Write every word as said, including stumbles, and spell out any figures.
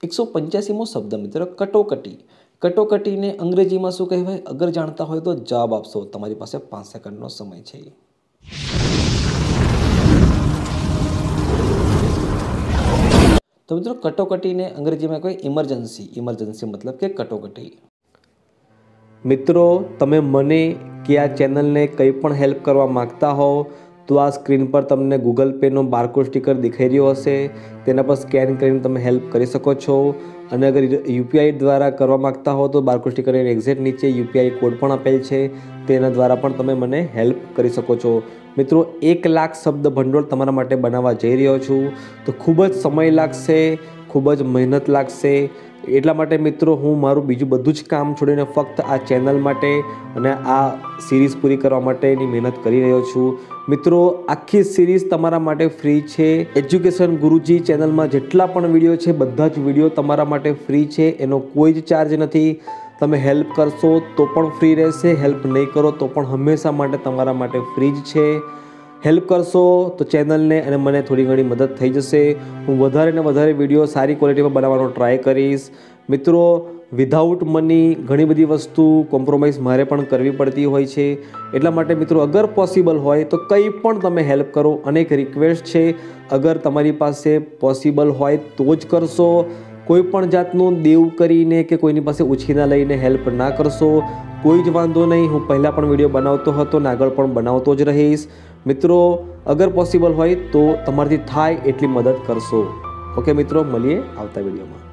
એકસો પંચ્યાસીમો શબ્દ મિત્રો કટોકટી। કટોકટીને અંગ્રેજીમાં શું કહેવાય? અગર જાણતા હોય તો જવાબ આપશો। તમારી પાસે પાંચ સેકન્ડનો સમય છે। તો મિત્રો કટોકટીને અંગ્રેજીમાં કહેવાય ઇમરજન્સી। ઇમરજન્સી मतलब કે કટોકટી। મિત્રો તમે મને કે આ ચેનલને કંઈ પણ હેલ્પ કરવા માગતા હો તો આ સ્ક્રીન પર તમને ગૂગલ પેનો બારકોડ સ્ટીકર દેખાઈ રહ્યો હશે, તેના પર સ્કેન કરીને તમે હેલ્પ કરી શકો છો। અને અગર યુપીઆઈ દ્વારા કરવા માગતા હો તો બારકોડ સ્ટીકરની એક્ઝેક્ટ નીચે યુપીઆઈ કોડ પણ આપેલ છે, તેના દ્વારા પણ તમે મને હેલ્પ કરી શકો છો। મિત્રો એક લાખ શબ્દ ભંડોળ તમારા માટે બનાવવા જઈ રહ્યો છું, તો ખૂબ જ સમય લાગશે, ખૂબ જ મહેનત લાગશે। એટલા માટે મિત્રો હું મારું બીજું બધું જ કામ છોડીને ફક્ત આ ચેનલ માટે અને આ સિરીઝ પૂરી કરવા માટેની મહેનત કરી રહ્યો છું। મિત્રો આખી સિરીઝ તમારા માટે ફ્રી છે। એજ્યુકેશન ગુરુજી ચેનલમાં જેટલા પણ વિડીયો છે બધા જ વિડીયો તમારા માટે ફ્રી છે, એનો કોઈ જ ચાર્જ નથી। તમે હેલ્પ કરશો તો પણ ફ્રી રહેશે, હેલ્પ નહીં કરો તો પણ હંમેશા માટે તમારા માટે ફ્રી જ છે। હેલ્પ કરશો તો ચેનલને અને મને થોડી ઘણી મદદ થઈ જશે। હું વધારે ને વધારે વિડીયો સારી ક્વોલિટીમાં બનાવવાનો ટ્રાય કરીશ। મિત્રો વિધાઉટ મની ઘણી બધી વસ્તુ કોમ્પ્રોમાઇઝ મારે પણ કરવી પડતી હોય છે, એટલા માટે મિત્રો અગર પોસિબલ હોય તો કંઈ પણ તમે હેલ્પ કરો। અનેક રિક્વેસ્ટ છે, અગર તમારી પાસે પોસિબલ હોય તો જ કરશો। કોઈ પણ જાતનું દેવ કરીને કે કોઈની પાસે ઉછીના લઈને હેલ્પ ના કરશો, કોઈ જ વાંધો નહીં। હું પહેલાં પણ વિડીયો બનાવતો હતો ને આગળ પણ બનાવતો જ રહીશ। મિત્રો અગર પોસિબલ હોય તો તમારાથી થાય એટલી મદદ કરશો। ઓકે મિત્રો, મળીએ આવતા વિડીયોમાં।